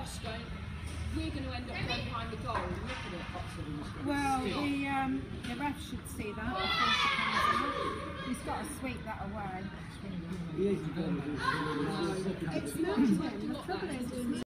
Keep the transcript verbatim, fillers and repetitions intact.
just going, we're going to end up going behind the goal and looking at. Well, the, um, the ref should see that before she comes out. He's got to sweep that away. He is. It's not him. The trouble is,